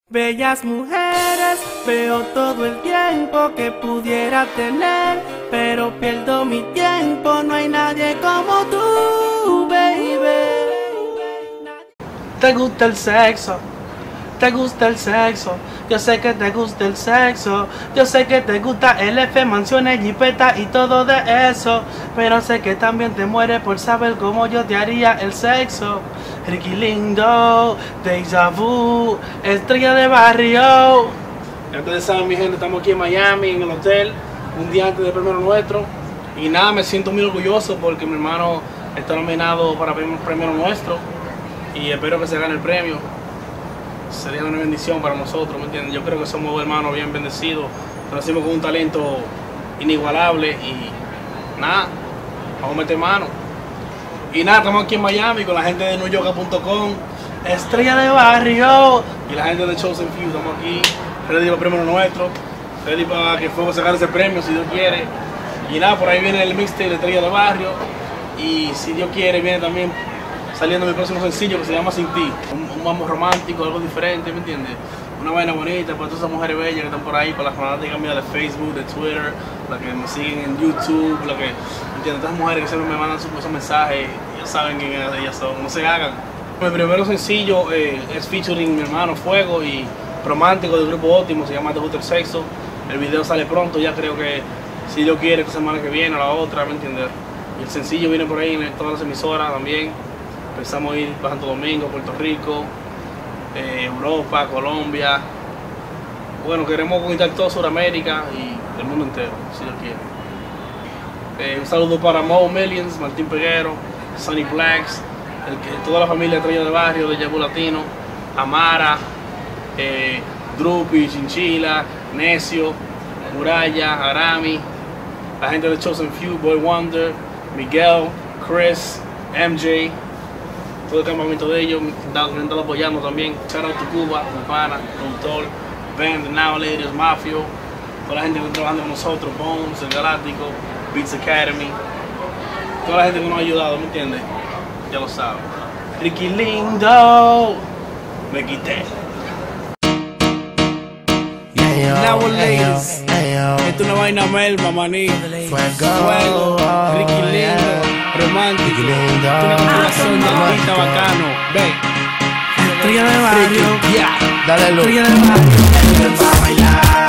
Bellas mujeres veo todo el tiempo que pudiera tener, pero pierdo mi tiempo, no hay nadie como tú, baby. Te gusta el sexo, te gusta el sexo, yo sé que te gusta el sexo, yo sé que te gusta el F, mansiones, jipeta y todo de eso, pero sé que también te mueres por saber cómo yo te haría el sexo. Ricky Lindo, Deja Vu, estrella de barrio. Ya ustedes saben, mi gente, estamos aquí en Miami, en el hotel, un día antes del premio nuestro. Y nada, me siento muy orgulloso porque mi hermano está nominado para el premio nuestro. Y espero que se gane el premio. Sería una bendición para nosotros, ¿me entienden? Yo creo que somos hermanos bien bendecidos. Nacimos con un talento inigualable y nada, vamos a meter mano. Y nada, estamos aquí en Miami con la gente de NewYoga.com, estrella de barrio, y la gente de Chosen Few. Estamos aquí, ready para el premio nuestro, ready para que podamos sacar ese premio si Dios quiere. Y nada, por ahí viene el mixtape de estrella de barrio, y si Dios quiere viene también saliendo mi próximo sencillo que se llama Sin Ti. Un mambo romántico, algo diferente, ¿me entiendes? Una vaina bonita para todas esas mujeres bellas que están por ahí, para las fanáticas mías de Facebook, de Twitter, las que me siguen en YouTube, las que, ¿entiendes? Estas mujeres que siempre me mandan esos mensajes, ya saben quién ellas son, no se hagan. Mi primer sencillo es featuring mi hermano Fuego y romántico del grupo Óptimo, se llama Te Gusta el Sexo. El video sale pronto, ya creo que si Dios quiere, esta semana que viene o la otra, ¿me entiendes? Y el sencillo viene por ahí en todas las emisoras también. Pensamos ir para Santo Domingo, Puerto Rico, Europa, Colombia. Bueno, queremos conquistar toda Sudamérica y el mundo entero, si Dios quiere. Un saludo para Mo Millions, Martín Peguero, Sonny Blacks, toda la familia Estrella de Barrio, de Yabu Latino, Amara, Drupi, Chinchila, Necio, Muralla, Arami, la gente de Chosen Few, Boy Wonder, Miguel, Chris, MJ. Todo el campamento de ellos me han estado apoyando también. Shout out to Cuba, mi pana, productor, Ben, The Now Ladies, Mafio, toda la gente que está trabajando con nosotros, Bones, El Galáctico, Beats Academy, toda la gente que nos ha ayudado, ¿me entiendes? Ya lo saben. Ricky Lindo, me quité. Now Ladies, esto es una vaina melma, maní. Fuego, Ricky Lindo. Romántico, una combinación de artista bacano, ve. Estrella de barrio, dale luz. Estrella de barrio, para bailar.